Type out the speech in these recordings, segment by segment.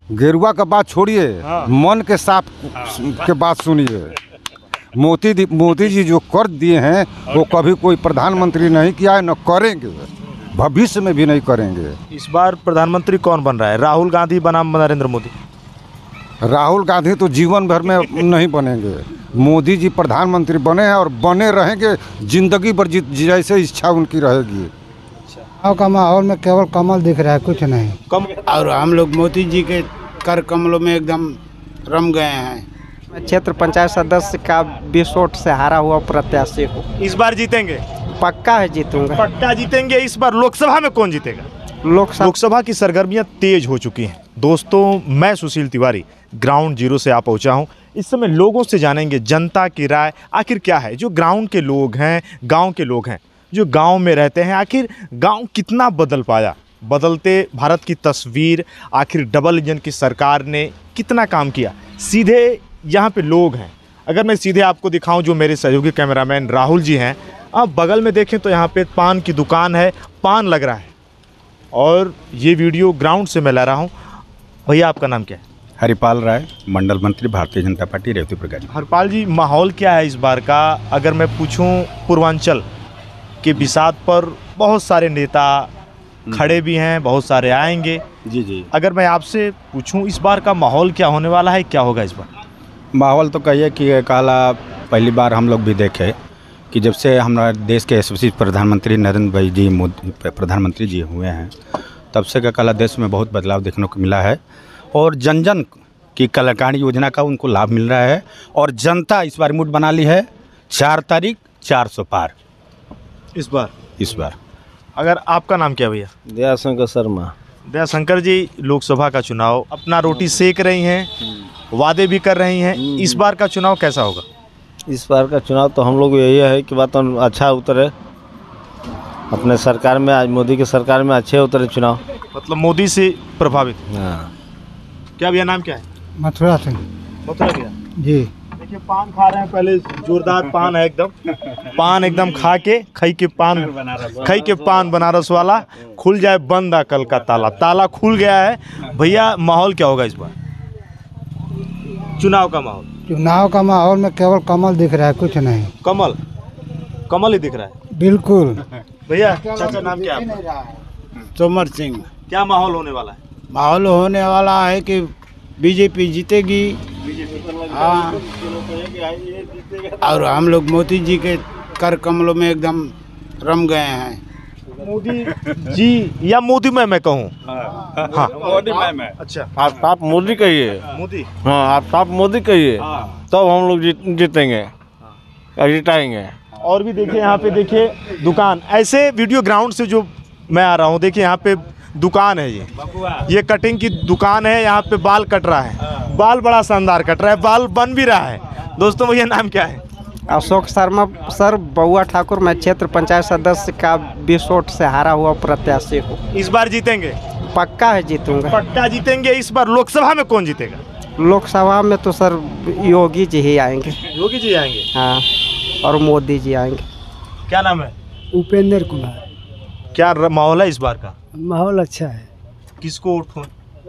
गेरुआ का बात छोड़िए, मन के साफ के बात सुनिए। मोदी जी जो कर दिए हैं वो कभी कोई प्रधानमंत्री नहीं किया है, न करेंगे, भविष्य में भी नहीं करेंगे। इस बार प्रधानमंत्री कौन बन रहा है? राहुल गांधी बनाम नरेंद्र मोदी? राहुल गांधी तो जीवन भर में नहीं बनेंगे। मोदी जी प्रधानमंत्री बने हैं और बने रहेंगे जिंदगी भर, जैसे इच्छा उनकी रहेगी। गाँव का माहौल में केवल कमल दिख रहा है, कुछ नहीं। और हम लोग मोदी जी के कर कमलों में एकदम रम गए हैं। क्षेत्र पंचायत सदस्य का 20 वोट से हारा हुआ प्रत्याशी हूँ। इस बार जीतेंगे? पक्का है जीतूंगा। पक्का जीतेंगे। इस बार लोकसभा में कौन जीतेगा? लोकसभा की सरगर्मियां तेज हो चुकी हैं। दोस्तों, मैं सुशील तिवारी ग्राउंड जीरो से आ पहुंचा हूं। इस समय लोगों से जानेंगे जनता की राय आखिर क्या है। जो ग्राउंड के लोग हैं, गांव के लोग हैं, जो गांव में रहते हैं, आखिर गांव कितना बदल पाया। बदलते भारत की तस्वीर, आखिर डबल इंजन की सरकार ने कितना काम किया। सीधे यहाँ पे लोग हैं। अगर मैं सीधे आपको दिखाऊं, जो मेरे सहयोगी कैमरामैन राहुल जी हैं, आप बगल में देखें तो यहाँ पे पान की दुकान है, पान लग रहा है। और ये वीडियो ग्राउंड से मैं ला रहा हूँ। भैया, आपका नाम क्या है? हरिपाल राय, मंडल मंत्री, भारतीय जनता पार्टी, रेवतीपुर गाजी। हरिपाल जी, माहौल क्या है इस बार का? अगर मैं पूछूं, पूर्वांचल के बिसात पर बहुत सारे नेता खड़े भी हैं, बहुत सारे आएंगे। जी। अगर अगर मैं आपसे पूछूं इस बार का माहौल क्या होने वाला है, क्या होगा इस बार? माहौल तो कहिए कि काला पहली बार हम लोग भी देखे कि जब से हमारे देश के यशस्वी प्रधानमंत्री नरेंद्र भाई जी मोदी प्रधानमंत्री जी हुए हैं, तब से का काला देश में बहुत बदलाव देखने को मिला है। और जन जन की कल्याण योजना का उनको लाभ मिल रहा है। और जनता इस बार मूड बना ली है 4 तारीख 400 पार इस बार। अगर आपका नाम क्या भैया? दयाशंकर शर्मा। दयाशंकर जी, लोकसभा का चुनाव, अपना रोटी सेक रही हैं, वादे भी कर रही हैं। इस बार का चुनाव कैसा होगा? इस बार का चुनाव तो हम लोग यही है कि बात अच्छा उतरे अपने सरकार में। आज मोदी की सरकार में अच्छे उतरे चुनाव, मतलब मोदी से प्रभावित। हाँ। क्या भैया, नाम क्या है? मथुरा सिंह। मथुरा भैया जी। देखिए, पान खा रहे हैं। पहले जोरदार पान है, पान एकदम खा के खाई के पान बनारस वाला। खुल जाए बंद कल का ताला खुल गया है। भैया, माहौल क्या होगा इस बार चुनाव का माहौल? चुनाव का माहौल में केवल कमल दिख रहा है, कुछ नहीं। कमल ही दिख रहा है। बिल्कुल। भैया, चाचा नाम क्या है आपका? तोमर सिंह। क्या माहौल होने वाला है? माहौल होने वाला है कि बीजेपी जीतेगी। हाँ। और हम लोग मोदी जी के कर कमलों में एकदम रम गए हैं। मोदी जी या मोदी मैं कहूँ? हाँ, मोदी मैं। अच्छा, आप मोदी कहिए। मोदी? हाँ, आप मोदी कहिए, तब हम लोग जीतेंगे, जिताएंगे। और भी देखिए, यहाँ पे देखिए दुकान। ऐसे वीडियो ग्राउंड से जो मैं आ रहा हूँ, देखिए यहाँ पे दुकान है। ये कटिंग की दुकान है। यहाँ पे बाल कट रहा है, बाल बड़ा शानदार कट रहा है, बाल बन भी रहा है। दोस्तों, भैया नाम क्या है? अशोक शर्मा सर, बउआ ठाकुर। मैं क्षेत्र पंचायत सदस्य का 20 वोट से हारा हुआ प्रत्याशी हूँ। इस बार जीतेंगे? पक्का है जीतूंगा। पक्का जीतेंगे। इस बार लोकसभा में कौन जीतेगा? लोकसभा में तो सर योगी जी ही आएंगे। योगी जी आएंगे? हाँ, और मोदी जी आएंगे। क्या नाम है? उपेंद्र कुमार। क्या माहौल है इस बार का? माहौल अच्छा है। किसको वोट?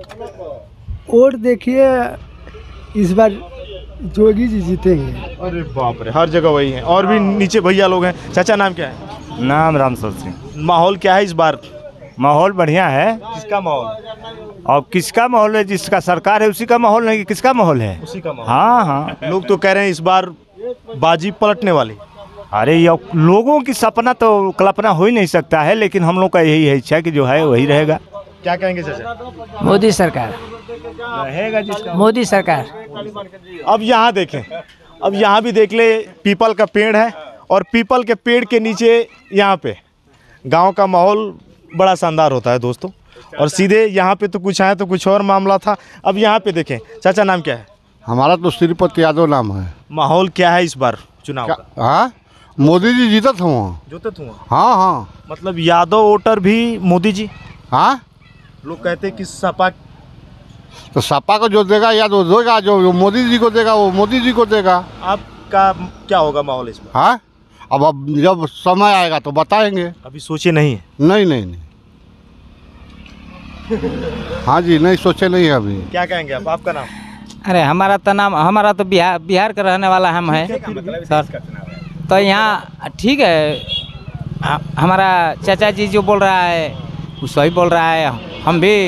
वोट देखिए, इस बार योगी जी जीतेंगे। अरे बाप रे, हर जगह वही है। और भी नीचे भैया लोग हैं। चाचा नाम क्या है? नाम रामसर सिंह। माहौल क्या है इस बार? माहौल बढ़िया है। किसका माहौल? और किसका माहौल है? जिसका सरकार है उसी का माहौल नहीं, किसका माहौल है? उसी का माहौल। हाँ। लोग तो कह रहे हैं इस बार बाजी पलटने वाली। अरे ये लोगों की सपना तो कल्पना हो ही नहीं सकता है, लेकिन हम लोग का यही है इच्छा कि जो है वही रहेगा। क्या कहेंगे चाचा? मोदी सरकार रहेगा जिसका। मोदी सरकार। अब यहाँ देखें, अब यहाँ भी देख ले, पीपल का पेड़ है और पीपल के पेड़ के नीचे यहाँ पे गांव का माहौल बड़ा शानदार होता है दोस्तों। और सीधे यहाँ पे तो कुछ आए तो कुछ और मामला था। अब यहाँ पे देखें। चाचा नाम क्या है? हमारा तो श्रीपति यादव नाम है। माहौल क्या है इस बार चुनाव का? हाँ, मोदी जी जीतत हुआ। जोतत हुआ? हाँ। मतलब यादव वोटर भी मोदी जी? हाँ, लोग कहते हैं कि सपा। तो सपा को जो देगा या तो देगा, जो मोदी जी को देगा वो मोदी जी को देगा। आपका क्या होगा माहौल इसमें? हाँ, अब जब समय आएगा तो बताएंगे। अभी सोचे नहीं है? नहीं। हाँ जी, नहीं सोचे नहीं है अभी। क्या कहेंगे आप? आपका नाम? अरे हमारा तो बिहार का रहने वाला हम है सर। तो यहाँ ठीक है, हमारा चाचा जी जो बोल रहा है वो सही बोल रहा है। हम भी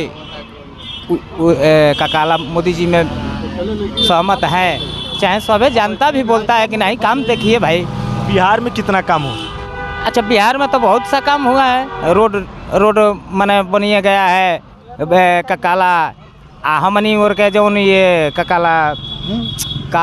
काला मोदी जी में सहमत है। चाहे सभी जनता भी बोलता है कि नहीं, काम देखिए भाई। बिहार में कितना काम हो? अच्छा, बिहार में तो बहुत सा काम हुआ है। रोड मने बनिए गया है काला हमनी और के जो ये काला का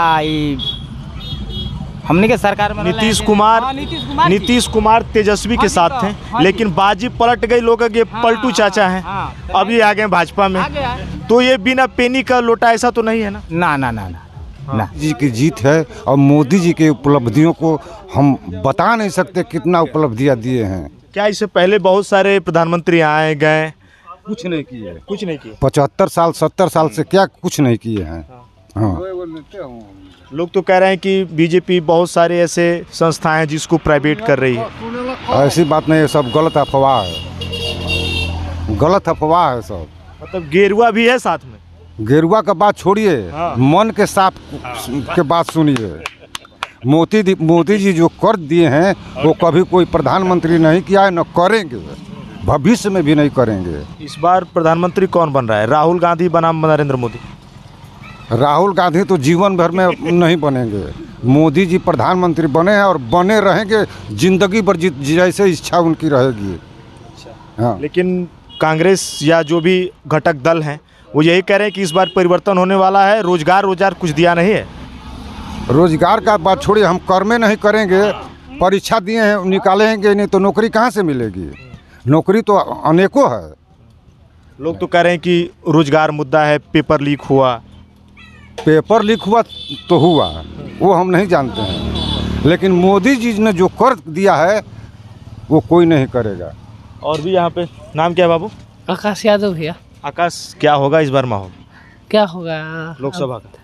हमनी के सरकार में नीतीश कुमार तेजस्वी के साथ थे, लेकिन बाजी पलट गई। लोग ये पलटू चाचा हैं, अब ये आ गए भाजपा में। तो ये बिना पेनी का लोटा ऐसा तो नहीं है ना? ना जी की जीत है और मोदी जी के उपलब्धियों को हम बता नहीं सकते कितना उपलब्धियां दिए हैं। क्या इससे पहले बहुत सारे प्रधानमंत्री आए गए? कुछ नहीं किए। 75 साल 70 साल से क्या कुछ नहीं किए हैं। हाँ, लोग तो कह रहे हैं कि बीजेपी बहुत सारे ऐसे संस्थाएं हैं जिसको प्राइवेट कर रही है। ऐसी बात नहीं है, सब गलत अफवाह है, गलत अफवाह है सब। मतलब गेरुआ भी है साथ में? गेरुआ का बात छोड़िए, मन के साफ के बात सुनिए। मोदी जी जो कर दिए हैं वो कभी कोई प्रधानमंत्री नहीं किया है, न करेंगे, भविष्य में भी नहीं करेंगे। इस बार प्रधानमंत्री कौन बन रहा है? राहुल गांधी बनाम नरेंद्र मोदी? राहुल गांधी तो जीवन भर में नहीं बनेंगे। मोदी जी प्रधानमंत्री बने हैं और बने रहेंगे जिंदगी भर, जैसे इच्छा उनकी रहेगी। हाँ। लेकिन कांग्रेस या जो भी घटक दल हैं वो यही कह रहे हैं कि इस बार परिवर्तन होने वाला है। रोजगार कुछ दिया नहीं है। रोजगार का बात छोड़िए, हम कर में नहीं करेंगे। परीक्षा दिए हैं, निकालेंगे नहीं तो नौकरी कहाँ से मिलेगी? नौकरी तो अनेकों है। लोग तो कह रहे हैं कि रोजगार मुद्दा है, पेपर लीक हुआ तो हुआ, वो हम नहीं जानते हैं, लेकिन मोदी जी ने जो कर दिया है वो कोई नहीं करेगा। और भी यहाँ पे नाम क्या है बाबू? आकाश यादव भैया। आकाश, क्या होगा इस बार माहौल? क्या होगा लोकसभा का?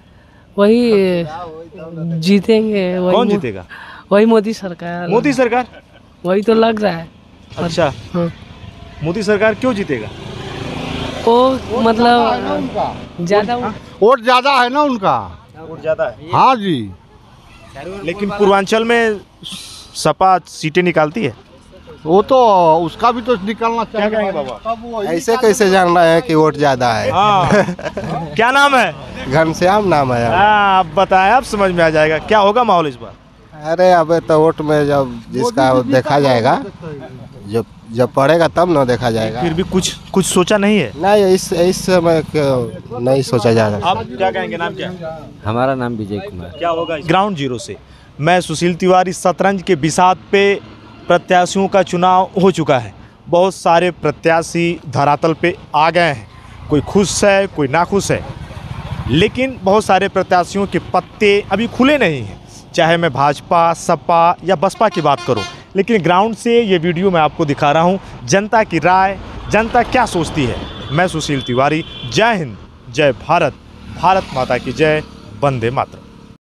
वही जीतेंगे। कौन जीतेगा? वही मोदी सरकार। मोदी सरकार? वही तो लग रहा है। अच्छा, मोदी सरकार क्यों जीतेगा? वो मतलब ज़्यादा वोट ज़्यादा है ना उनका। वोट ज़्यादा है? हाँ जी। लेकिन पूर्वांचल में सपा सीटें निकालती है। वो तो उसका भी तो निकलना चाहिए। क्या कहेंगे बाबा? ऐसे कैसे जान रहा है कि वोट ज़्यादा है? क्या नाम है? घनश्याम नाम है। आप बताएं, आप समझ में आ जाएगा। क्या होगा माहौल इस बार? अरे अब तो वोट में जब जिसका देखा जाएगा, जब पड़ेगा तब ना देखा जाएगा। फिर भी कुछ सोचा नहीं है? नहीं, इस समय नहीं सोचा जा रहा। आप क्या कहेंगे? नाम क्या? हमारा नाम विजय कुमार। क्या होगा? ग्राउंड जीरो से मैं सुशील तिवारी। शतरंज के बिसात पे प्रत्याशियों का चुनाव हो चुका है। बहुत सारे प्रत्याशी धरातल पे आ गए हैं। कोई खुश है, कोई नाखुश है, लेकिन बहुत सारे प्रत्याशियों के पत्ते अभी खुले नहीं हैं। चाहे मैं भाजपा, सपा या बसपा की बात करूं, लेकिन ग्राउंड से ये वीडियो मैं आपको दिखा रहा हूं। जनता की राय, जनता क्या सोचती है। मैं सुशील तिवारी। जय हिंद, जय भारत, भारत माता की जय, वंदे मातरम।